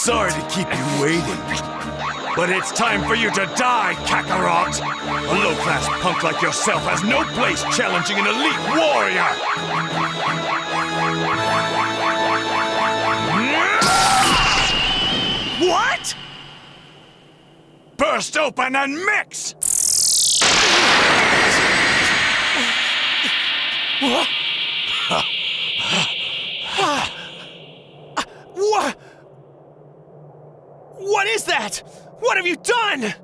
Sorry to keep you waiting, but it's time for you to die, Kakarot! A low-class punk like yourself has no place challenging an elite warrior! What? Burst open and mix! What? What? What is that? What have you done?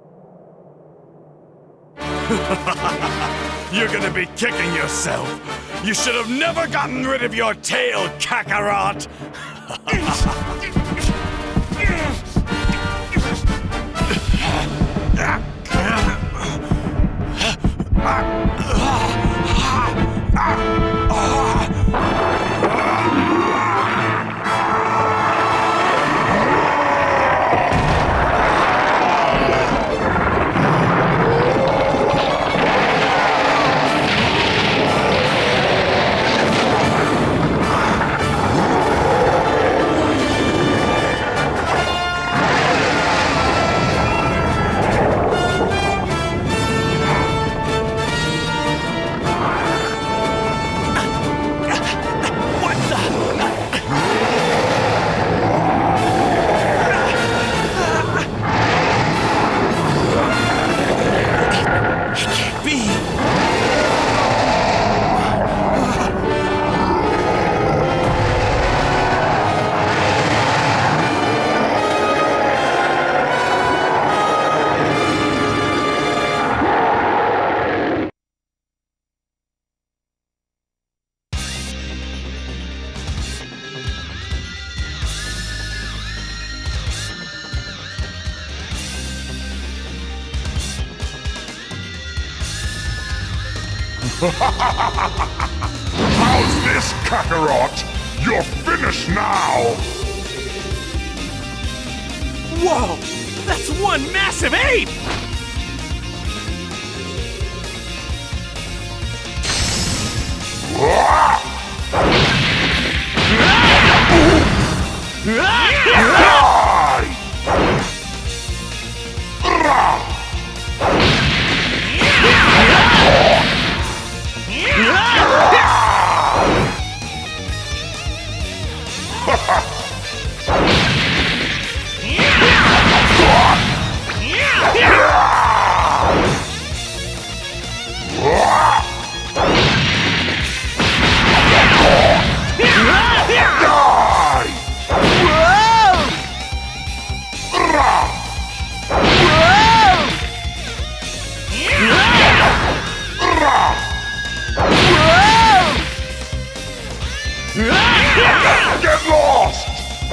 You're gonna be kicking yourself. You should have never gotten rid of your tail, Kakarot! How's this, Kakarot? You're finished now! Whoa! That's one massive ape! Get lost!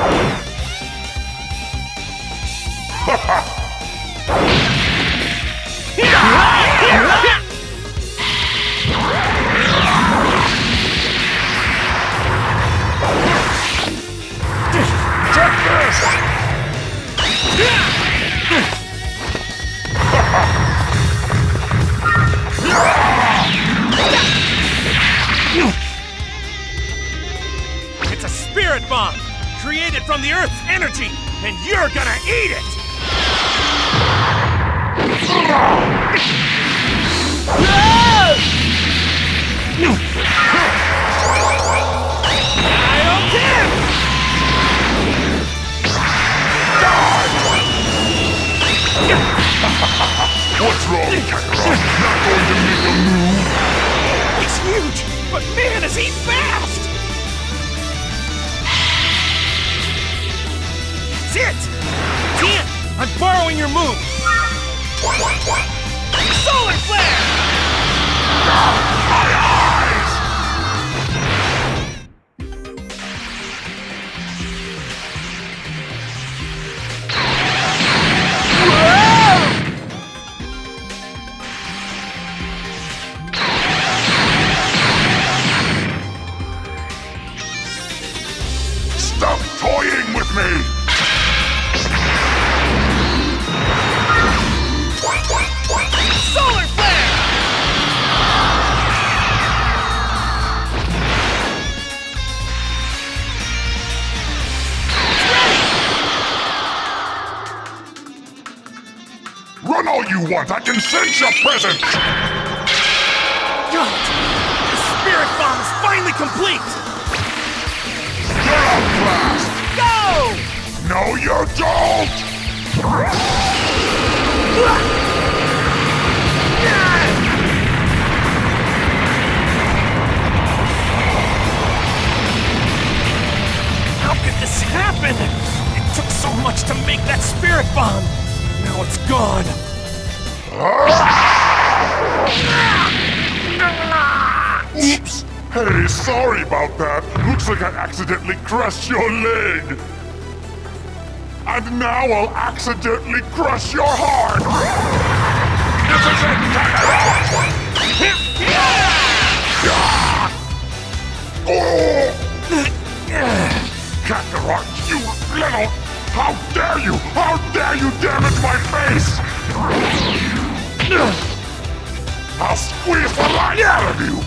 Take this! It's a spirit bomb, created from the Earth's energy, and you're gonna eat it! What's wrong, Kakarot? Not going to make a move? It's huge, but man, is he fast! That's it! Tien, I'm borrowing your move! Solar Flare! My eyes! Stop toying with me! Solar Flare! all you want. I can sense your presence. God! The spirit bomb is finally complete! You're outclassed. Go! No, you don't. How could this happen? It took so much to make that spirit bomb. Now it's gone. Oops. Hey, sorry about that. Looks like I accidentally crushed your leg. And now I'll accidentally crush your heart. This is it, Kakarot, you little... How dare you! How dare you damage my face! I'll squeeze the life out of you!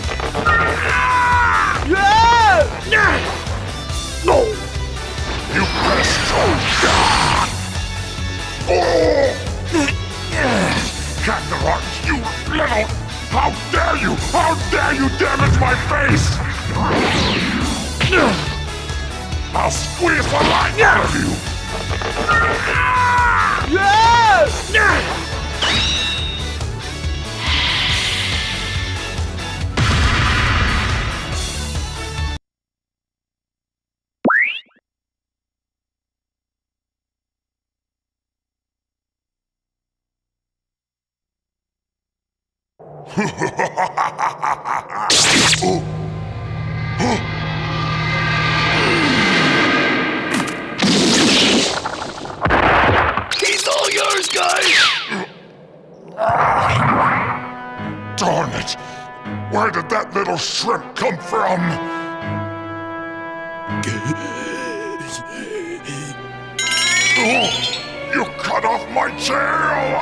No! You pressed so hard! Kakarot, you little... How dare you! How dare you damage my face! I'll squeeze the life out of you! He's all yours, guys! Darn it! Where did that little shrimp come from? Oh, you cut off my tail!